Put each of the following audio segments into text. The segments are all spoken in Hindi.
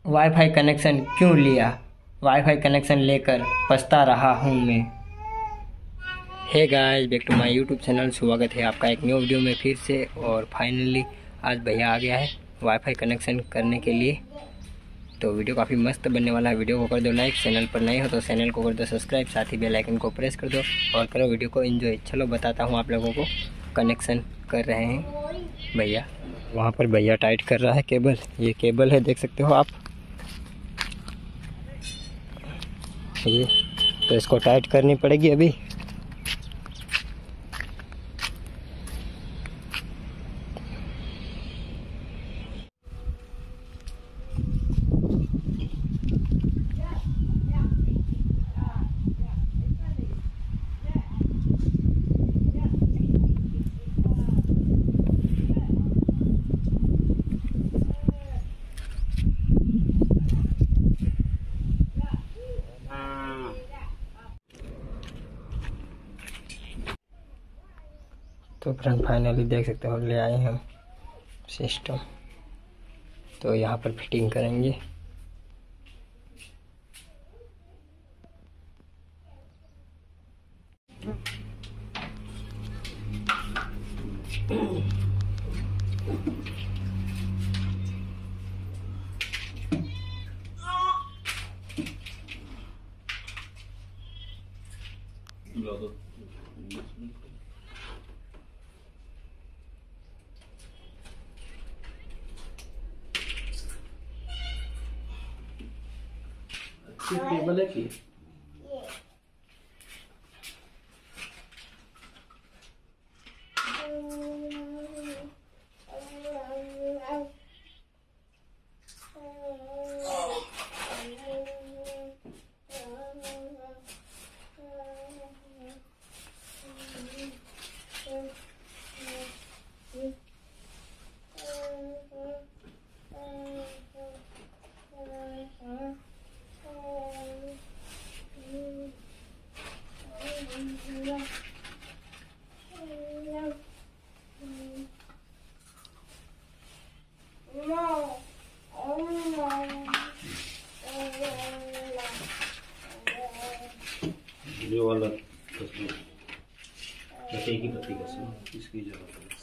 वाईफाई कनेक्शन क्यों लिया? वाईफाई कनेक्शन लेकर पछता रहा हूँ मैं। Hey guys, back to my YouTube channel. स्वागत है आपका एक न्यू वीडियो में फिर से। और फाइनली आज भैया आ गया है वाईफाई कनेक्शन करने के लिए। तो वीडियो काफ़ी मस्त बनने वाला है। वीडियो को कर दो लाइक, चैनल पर नए हो तो चैनल को कर दो सब्सक्राइब, साथ ही बेल आइकन को प्रेस कर दो और करो वीडियो को एंजॉय। चलो बताता हूँ आप लोगों को। कनेक्शन कर रहे हैं भैया। वहाँ पर भैया टाइट कर रहा है केबल। ये केबल है, देख सकते हो आप ये। तो इसको टाइट करनी पड़ेगी अभी। तो फ्रेंड फाइनली देख सकते हो ले आए हम सिस्टम। तो यहाँ पर फिटिंग करेंगे। टेबल है कि ये वाला एक ही पत्ती का इसकी जरूरत है।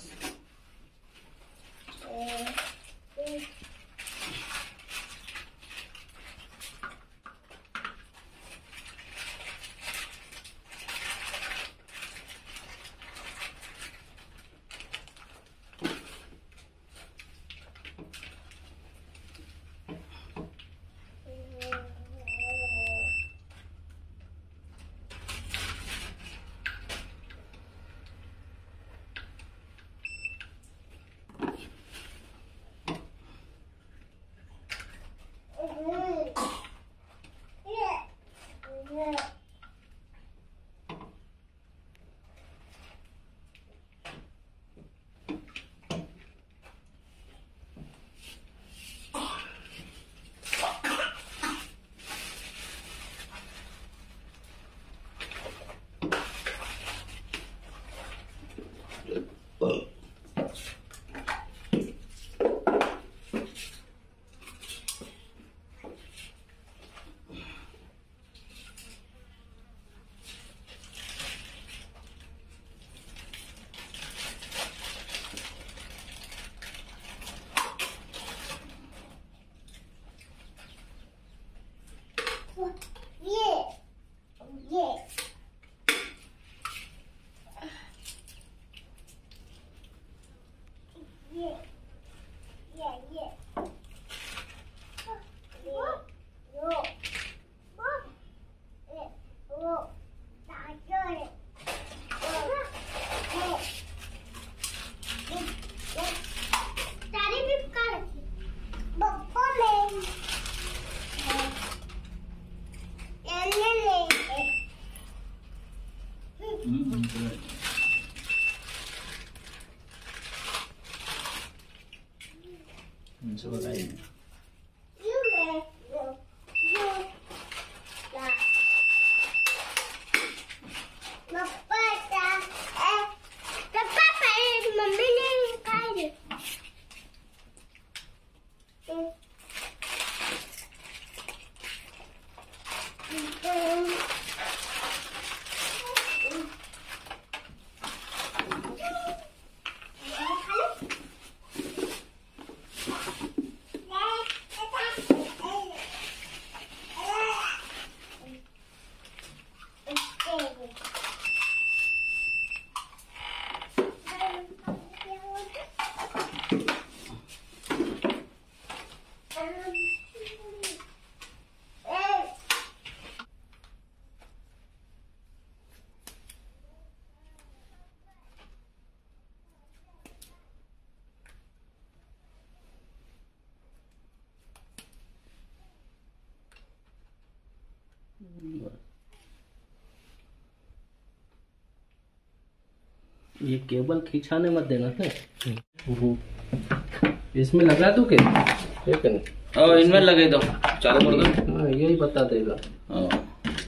ये केबल खिंचाने मत देना है। इसमें लगा दो क्या? ठीक है ना? और इनमें लगे दो, चालू कर दो। हाँ, यही बता देगा। हाँ।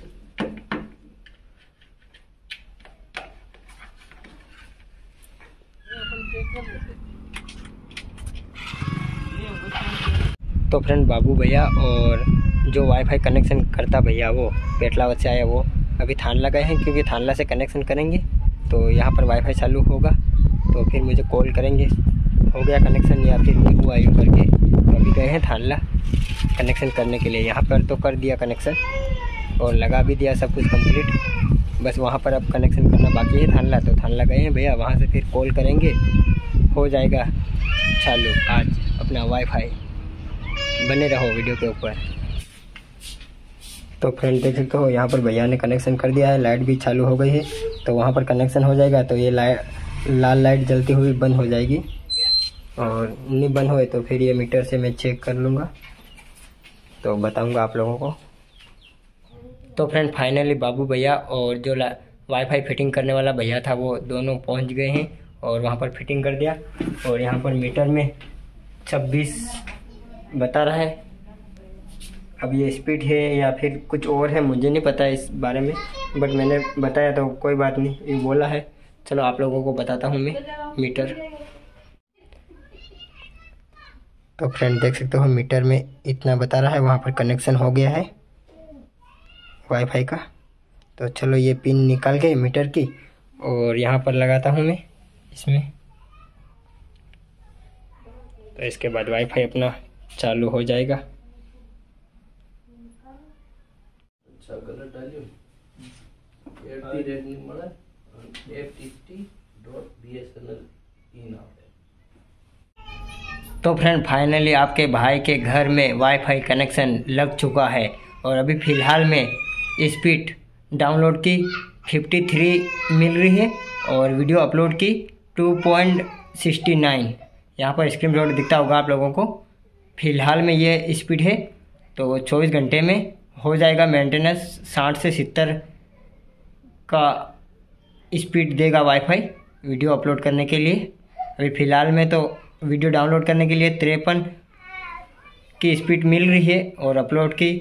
तो फ्रेंड बाबू भैया और जो वाईफाई कनेक्शन करता भैया वो पेटलावत से आया, वो अभी थानला गए हैं, क्योंकि थानला से कनेक्शन करेंगे तो यहाँ पर वाईफाई चालू होगा, तो फिर मुझे कॉल करेंगे हो गया कनेक्शन या फिर नहीं हुआ यूँ करके। तो अभी गए हैं थानला कनेक्शन करने के लिए। यहाँ पर तो कर दिया कनेक्शन और लगा भी दिया सब कुछ कंप्लीट, बस वहाँ पर अब कनेक्शन करना बाकी है थानला। तो थानला गए हैं भैया, वहाँ से फिर कॉल करेंगे, हो जाएगा चालू आज अपना वाईफाई। बने रहो वीडियो के ऊपर। तो फ्रेंड देख सकते हो यहाँ पर भैया ने कनेक्शन कर दिया है, लाइट भी चालू हो गई है। तो वहाँ पर कनेक्शन हो जाएगा तो ये लाल लाइट जलती हुई बंद हो जाएगी, और नहीं बंद होए तो फिर ये मीटर से मैं चेक कर लूँगा, तो बताऊँगा आप लोगों को। तो फ्रेंड फाइनली बाबू भैया और जो वाईफाई फिटिंग करने वाला भैया था वो दोनों पहुँच गए हैं और वहाँ पर फिटिंग कर दिया। और यहाँ पर मीटर में 26 बता रहा है। अब ये स्पीड है या फिर कुछ और है मुझे नहीं पता इस बारे में, बट मैंने बताया तो कोई बात नहीं, ये बोला है। चलो आप लोगों को बताता हूँ मैं मीटर। तो फ्रेंड देख सकते हो मीटर में इतना बता रहा है, वहाँ पर कनेक्शन हो गया है वाईफाई का। तो चलो ये पिन निकाल के मीटर की और यहाँ पर लगाता हूँ मैं इसमें, तो इसके बाद वाईफाई अपना चालू हो जाएगा। अच्छा कलर डालियो। FTT.BSNL इन आप है। तो फ्रेंड फाइनली आपके भाई के घर में वाईफाई कनेक्शन लग चुका है और अभी फ़िलहाल में स्पीड डाउनलोड की 53 मिल रही है और वीडियो अपलोड की 2.69। यहाँ पर स्क्रीनशॉट दिखता होगा आप लोगों को। फ़िलहाल में ये स्पीड है, तो 24 घंटे में हो जाएगा मेंटेनेंस। 60 से 70 का स्पीड देगा वाईफाई वीडियो अपलोड करने के लिए। अभी फ़िलहाल में तो वीडियो डाउनलोड करने के लिए 53 की स्पीड मिल रही है और अपलोड की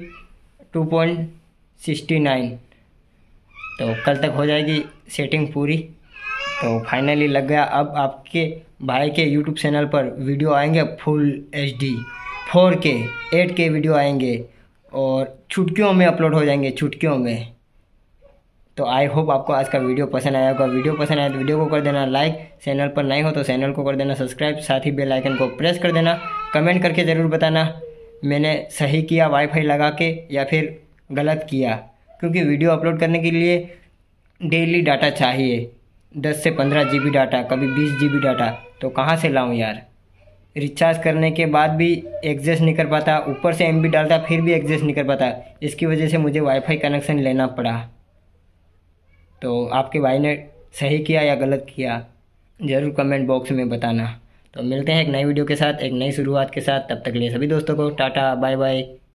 2.69। तो कल तक हो जाएगी सेटिंग पूरी। तो फाइनली लग गया। अब आपके भाई के यूट्यूब चैनल पर वीडियो आएंगे full HD 4K 8K video आएंगे और चुटकियों में अपलोड हो जाएंगे, चुटकियों में। तो आई होप आपको आज का वीडियो पसंद आया होगा। वीडियो पसंद आया तो वीडियो को कर देना लाइक, चैनल पर नए हो तो चैनल को कर देना सब्सक्राइब, साथ ही बेल आइकन को प्रेस कर देना। कमेंट करके ज़रूर बताना मैंने सही किया वाईफाई लगा के या फिर गलत किया, क्योंकि वीडियो अपलोड करने के लिए डेली डाटा चाहिए, 10 से 15 GB डाटा, कभी 20 GB डाटा। तो कहाँ से लाऊं यार, रिचार्ज करने के बाद भी एडजस्ट नहीं कर पाता, ऊपर से MB डालता फिर भी एडजस्ट नहीं कर पाता। इसकी वजह से मुझे वाईफाई कनेक्शन लेना पड़ा। तो आपके भाई ने सही किया या गलत किया ज़रूर कमेंट बॉक्स में बताना। तो मिलते हैं एक नई वीडियो के साथ, एक नई शुरुआत के साथ। तब तक के लिए सभी दोस्तों को टाटा बाय बाय।